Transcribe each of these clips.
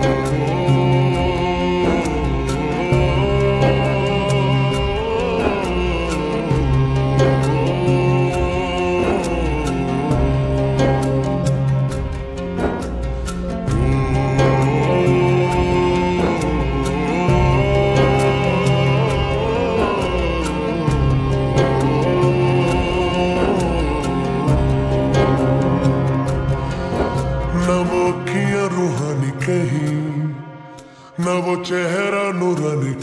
न वो चेहरा नूरानी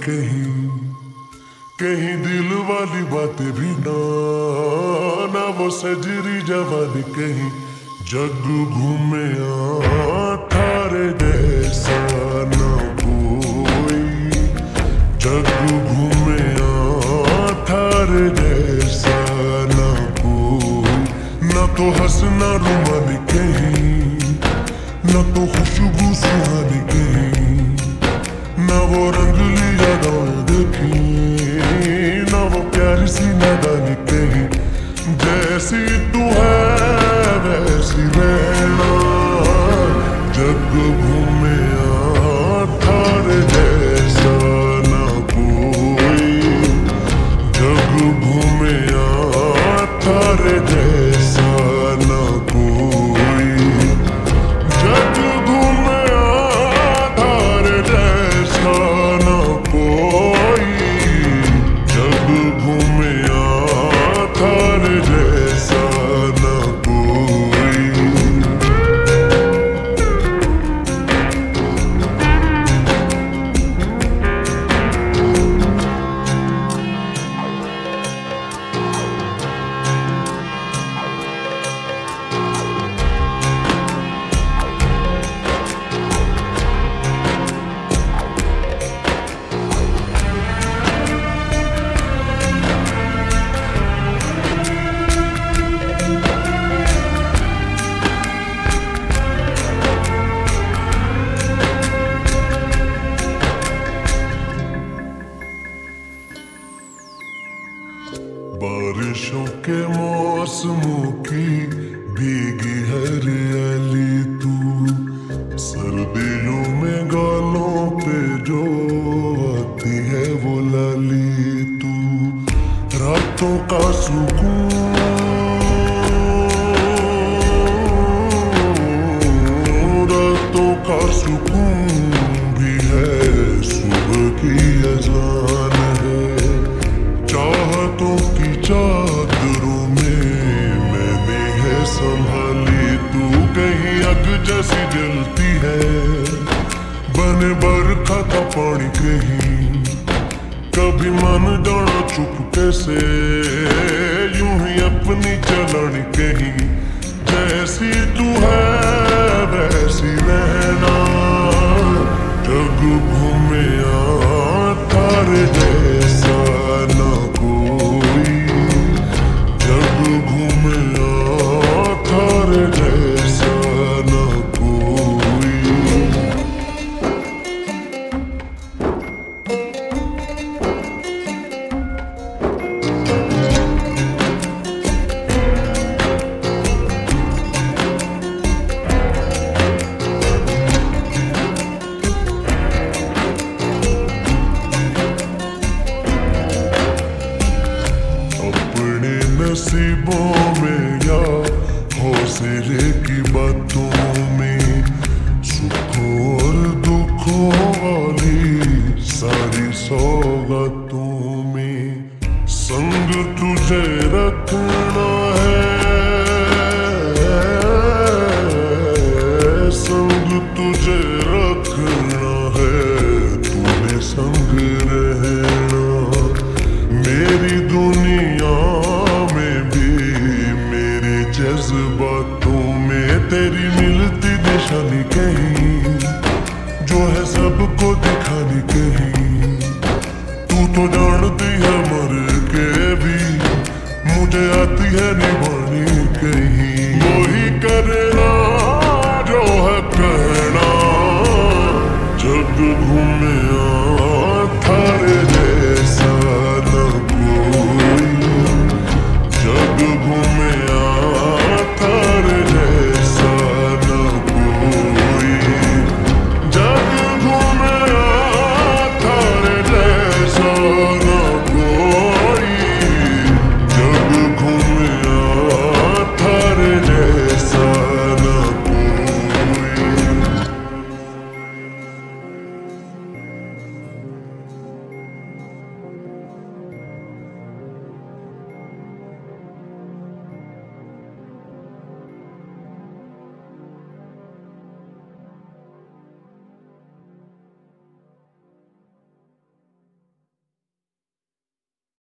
कहीं दिल वाली बातें भी ना वो सजरी जवानी कहीं जग घूमे थारे जैसा न कोई जग घूमे थारे जैसा न कोई न तो हंसना रुमानी कहीं न तो खुशबू सुहानी कहीं न वो रंगली यादें देखी न वो प्यारी सी नादानी कहीं जैसी तू है वैसी रहना जग घूमे थारे जैसा न कोई जग घूमे थारे जैसा न कोई जग घूमे थारे जैसा न कोई जग घूमे थारे जैसा न कोई। बारिशों के मौसमों की भीगी हरियाली तू सर्दियों में गालों पे जो आती है वो लाली तू रातों का सुकून रातों का सुकून भी है सुबह की अजान है चाहतों की चादरों में मैंने है संभाली तू कहीं अग जैसी जलती है बने बरखा का पानी कहीं कभी मन जाना चुपके से यूं ही अपनी चलानी कहीं जैसी तू है वैसी रहना जग घूमे थारे जैसा न कोई जग घूमे थारे जैसा न कोई। नसीबों में या हौसले की बातों में सुखों और दुखों वाली सारी सौगातों में संग तुझे रखना है संग तुझे रखना है तूने संग रहना मेरी दुनिया जज्बातों में तेरी मिलती निशानी कहीं जो है सबको दिखानी कहीं तू तो जानती है मर के भी मुझे आती है निभानी कहीं वही करना जो है कहना जग घूमे